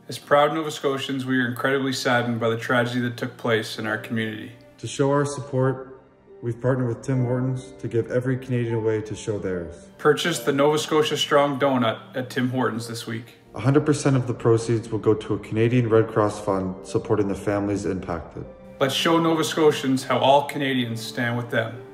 As proud Nova Scotians, we are incredibly saddened by the tragedy that took place in our community. To show our support, we've partnered with Tim Hortons to give every Canadian a way to show theirs. Purchase the Nova Scotia Strong donut at Tim Hortons this week. 100% of the proceeds will go to a Canadian Red Cross fund supporting the families impacted. Let's show Nova Scotians how all Canadians stand with them.